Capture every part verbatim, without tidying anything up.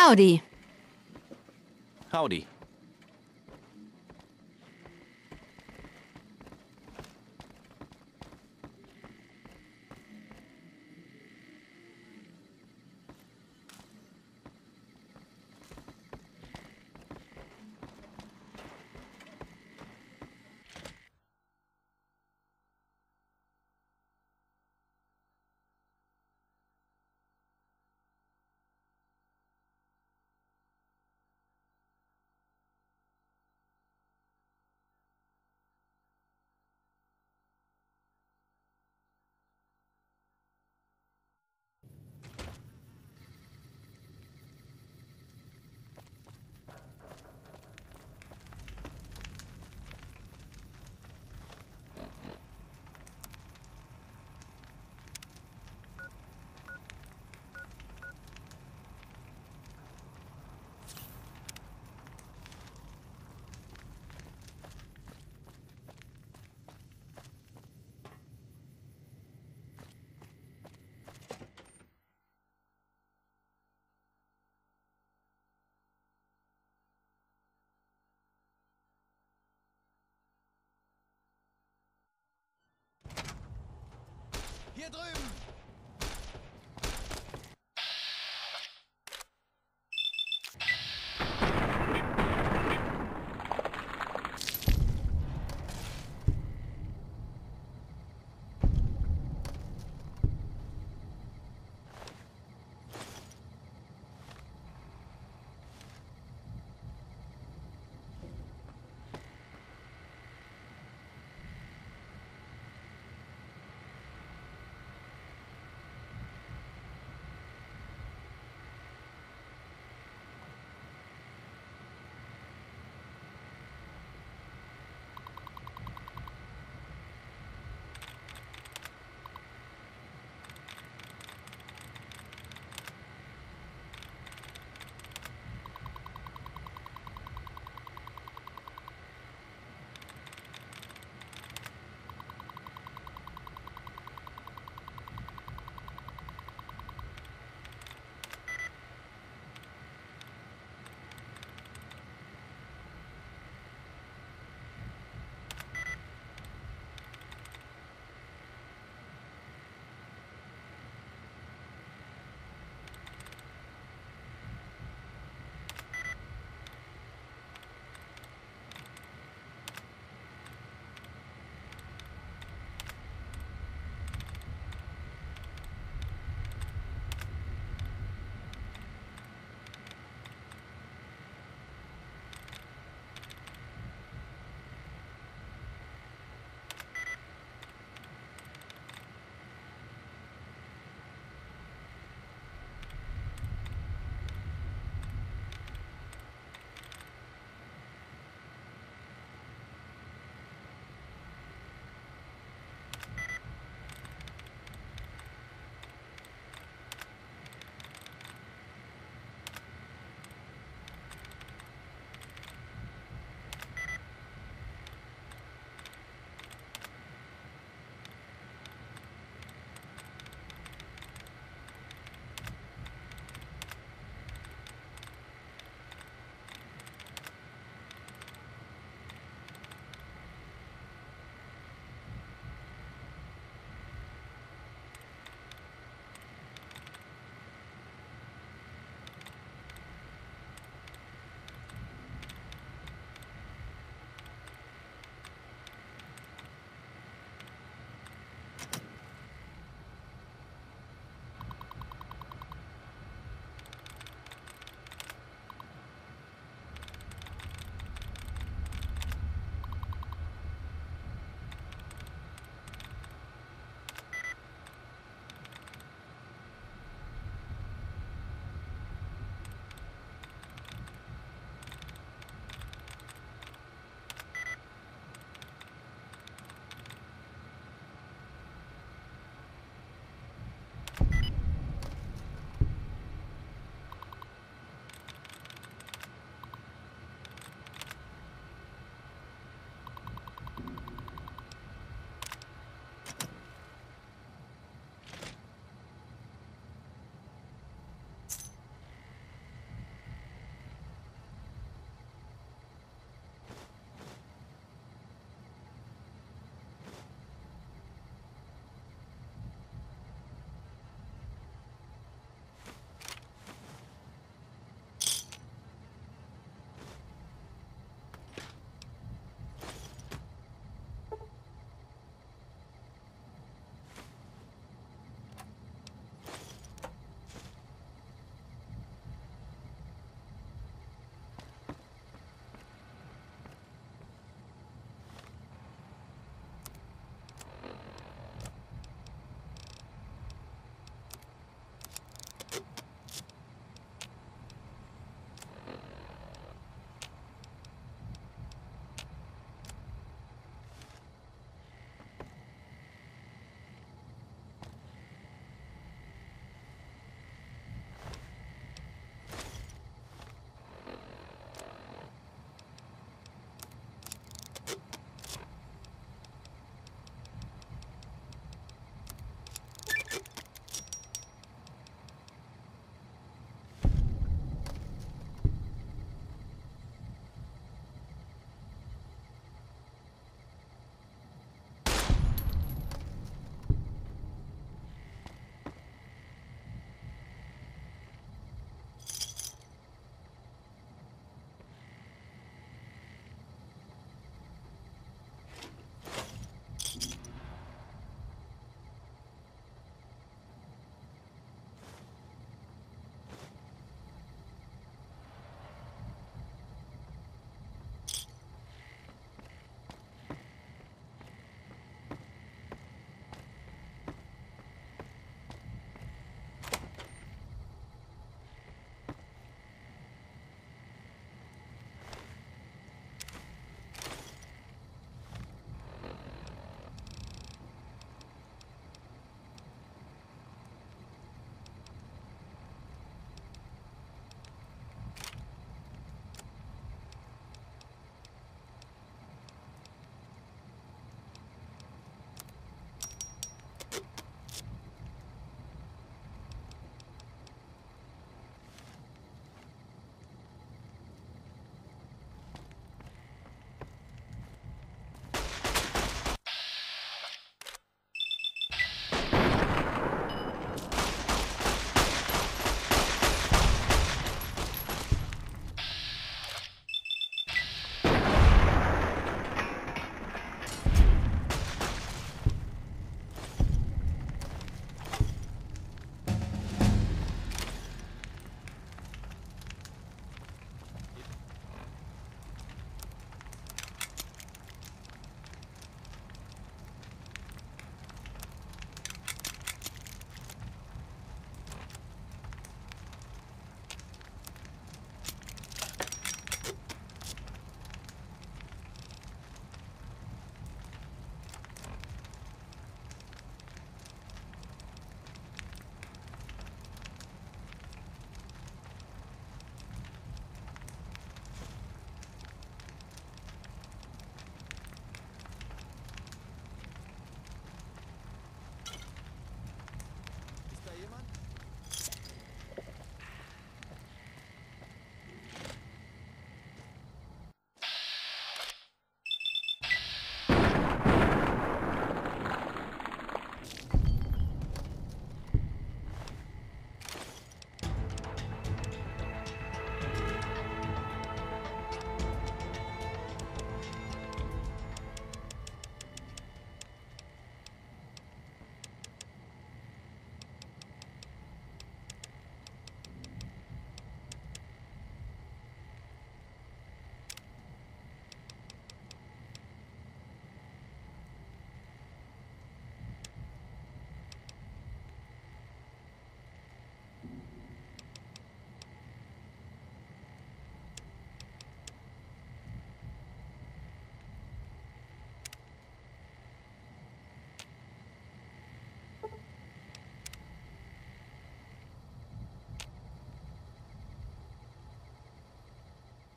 Howdy. Howdy. Hier drüben!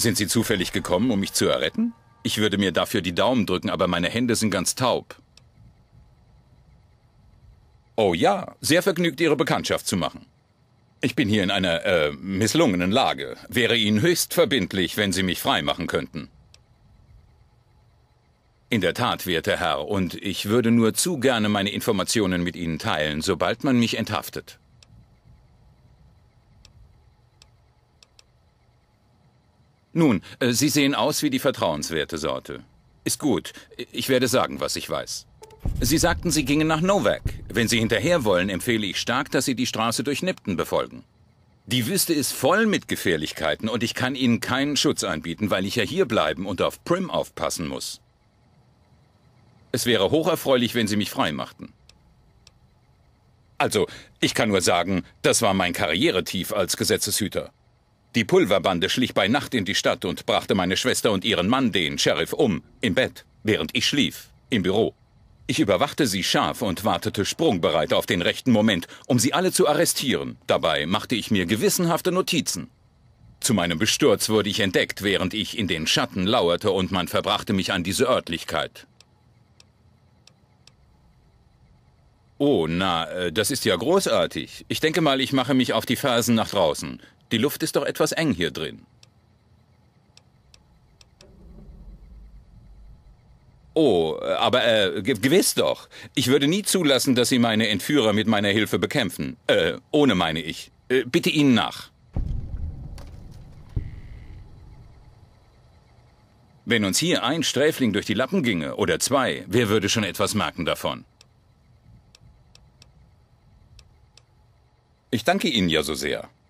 Sind Sie zufällig gekommen, um mich zu erretten? Ich würde mir dafür die Daumen drücken, aber meine Hände sind ganz taub. Oh ja, sehr vergnügt, Ihre Bekanntschaft zu machen. Ich bin hier in einer, äh, misslungenen Lage. Wäre Ihnen höchst verbindlich, wenn Sie mich freimachen könnten. In der Tat, werter Herr, und ich würde nur zu gerne meine Informationen mit Ihnen teilen, sobald man mich enthaftet. Nun, äh, Sie sehen aus wie die vertrauenswerte Sorte. Ist gut, ich werde sagen, was ich weiß. Sie sagten, Sie gingen nach Novak. Wenn Sie hinterher wollen, empfehle ich stark, dass Sie die Straße durch Nipton befolgen. Die Wüste ist voll mit Gefährlichkeiten und ich kann Ihnen keinen Schutz anbieten, weil ich ja hier bleiben und auf Prim aufpassen muss. Es wäre hocherfreulich, wenn Sie mich freimachten. Also, ich kann nur sagen, das war mein Karrieretief als Gesetzeshüter. Die Pulverbande schlich bei Nacht in die Stadt und brachte meine Schwester und ihren Mann, den Sheriff, um, im Bett, während ich schlief, im Büro. Ich überwachte sie scharf und wartete sprungbereit auf den rechten Moment, um sie alle zu arrestieren. Dabei machte ich mir gewissenhafte Notizen. Zu meinem Besturz wurde ich entdeckt, während ich in den Schatten lauerte, und man verbrachte mich an diese Örtlichkeit. Oh, na, das ist ja großartig. Ich denke mal, ich mache mich auf die Fersen nach draußen. Die Luft ist doch etwas eng hier drin. Oh, aber äh, gewiss doch. Ich würde nie zulassen, dass Sie meine Entführer mit meiner Hilfe bekämpfen. Äh, ohne meine ich. Äh, bitte Ihnen nach. Wenn uns hier ein Sträfling durch die Lappen ginge, oder zwei, wer würde schon etwas merken davon? Ich danke Ihnen ja so sehr.